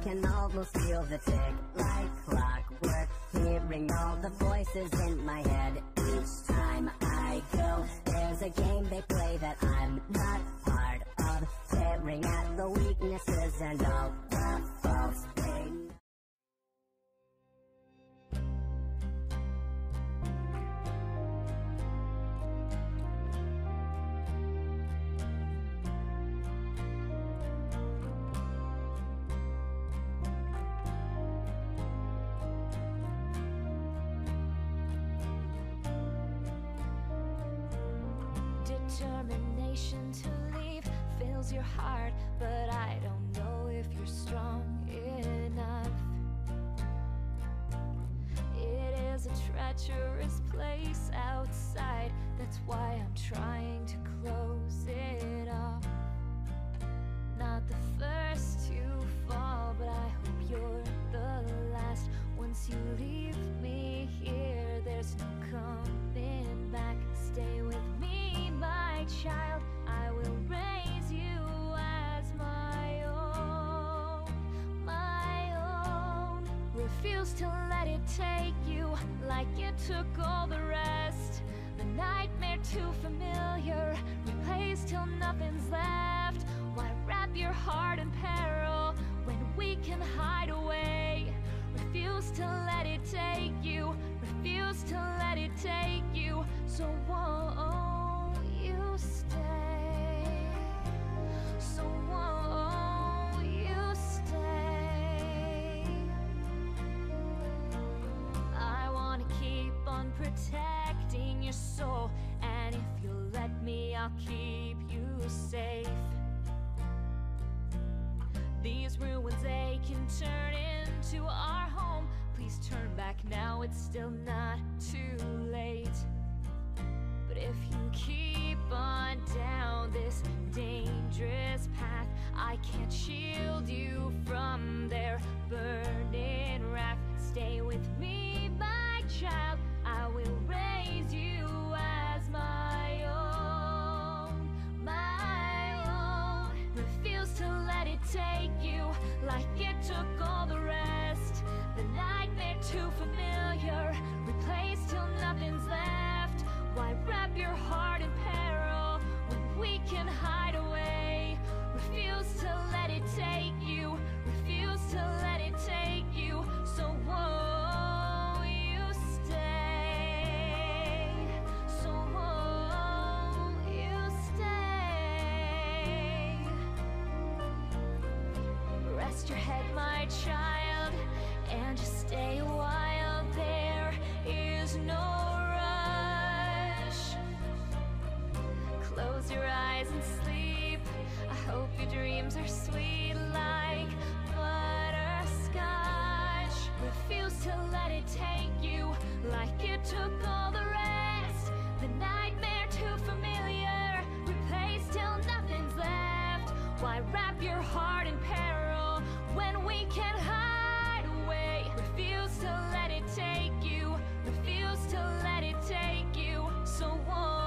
can almost feel the tick like clockwork, hearing all the voices in my head. Each time I go, there's a game they play that I'm not part of, staring at the weaknesses and all the faults they to leave fills your heart, but I don't know if you're strong enough. It is a treacherous place outside, that's why I'm trying to close it off. Not the first to fall, but I hope you're the last. Once you leave me here, there's no coming back. Stay with me, my child, I will raise you as my own, my own. Refuse to let it take you like it took all the rest. The nightmare too familiar, replaced till nothing's left. Why wrap your heart in peril when we can hide away? Refuse to let it take you, refuse to let it take you. So won't you stay? So won't you stay? I wanna keep on protecting your soul, and if you'll let me, I'll keep you safe. These ruins, they can turn into our home. Please turn back now, it's still not too late. But if you keep on down this dangerous path, I can't shield you from their burning wrath. Stay with me, my child, I will raise you as my own, my own. Refuse to let it take you like it took all the rest. The nightmare too familiar, replaced till nothing's left. Why wrap your heart in peril when we can hide away? Refuse to let it take you, refuse to let it take you. So won't you stay? So won't you stay? Rest your head, my child, and just stay a while. There is no rush. Close your eyes and sleep. I hope your dreams are sweet like butterscotch. Refuse to let it take you like it took all the rest. The nightmare too familiar, replaced till nothing's left. Why wrap your heart in peril when we can hide away? Refuse to let it take you, refuse to let it take you. So